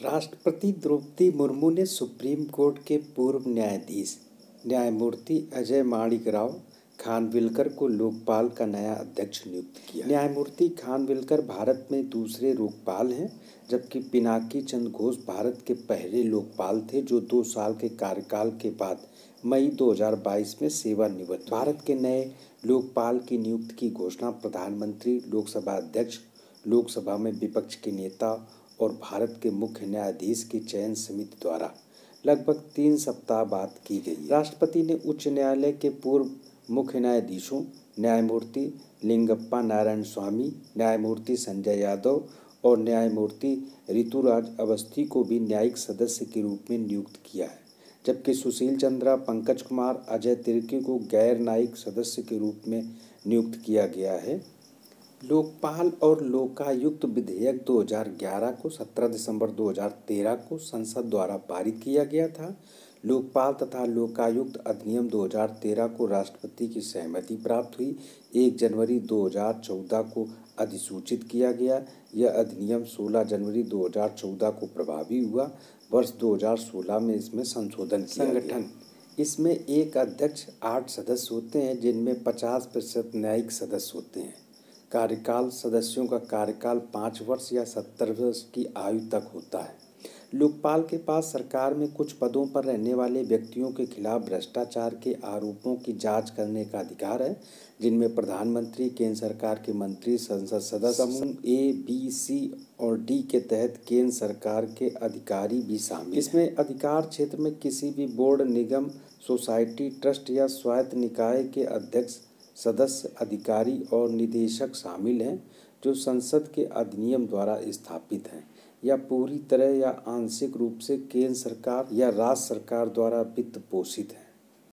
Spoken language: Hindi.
राष्ट्रपति द्रौपदी मुर्मू ने सुप्रीम कोर्ट के पूर्व न्यायाधीश न्यायमूर्ति अजय माणिक राव खानविलकर को लोकपाल का नया अध्यक्ष नियुक्त किया। न्यायमूर्ति खानविलकर भारत में दूसरे लोकपाल हैं, जबकि पिनाकी चंद्र घोष भारत के पहले लोकपाल थे, जो 2 साल के कार्यकाल के बाद मई 2022 में सेवानिवृत्त। भारत के नए लोकपाल की नियुक्ति की घोषणा प्रधानमंत्री, लोकसभा अध्यक्ष, लोकसभा में विपक्ष के नेता और भारत के मुख्य न्यायाधीश की चयन समिति द्वारा लगभग 3 सप्ताह बाद की गई। राष्ट्रपति ने उच्च न्यायालय के पूर्व मुख्य न्यायाधीशों न्यायमूर्ति लिंगप्पा नारायण स्वामी, न्यायमूर्ति संजय यादव और न्यायमूर्ति ऋतुराज अवस्थी को भी न्यायिक सदस्य के रूप में नियुक्त किया है, जबकि सुशील चंद्रा, पंकज कुमार, अजय तिर्की को गैर न्यायिक सदस्य के रूप में नियुक्त किया गया है। लोकपाल और लोकायुक्त विधेयक 2011 को 17 दिसंबर 2013 को संसद द्वारा पारित किया गया था। लोकपाल तथा लोकायुक्त अधिनियम 2013 को राष्ट्रपति की सहमति प्राप्त हुई। 1 जनवरी 2014 को अधिसूचित किया गया। यह अधिनियम 16 जनवरी 2014 को प्रभावी हुआ। वर्ष 2016 में इसमें संशोधन किया गया। संगठन: इसमें एक अध्यक्ष, 8 सदस्य होते हैं, जिनमें 50% न्यायिक सदस्य होते हैं। कार्यकाल: सदस्यों का कार्यकाल 5 वर्ष या 70 वर्ष की आयु तक होता है। लोकपाल के पास सरकार में कुछ पदों पर रहने वाले व्यक्तियों के खिलाफ भ्रष्टाचार के आरोपों की जांच करने का अधिकार है, जिनमें प्रधानमंत्री, केंद्र सरकार के मंत्री, संसद सदस्य। समूह ए, बी, सी और डी के तहत केंद्र सरकार के अधिकारी भी शामिल। इसमें अधिकार क्षेत्र में किसी भी बोर्ड, निगम, सोसाइटी, ट्रस्ट या स्वायत्त निकाय के अध्यक्ष, सदस्य, अधिकारी और निदेशक शामिल हैं, जो संसद के अधिनियम द्वारा स्थापित हैं या पूरी तरह या आंशिक रूप से केंद्र सरकार या राज्य सरकार द्वारा वित्त पोषित हैं।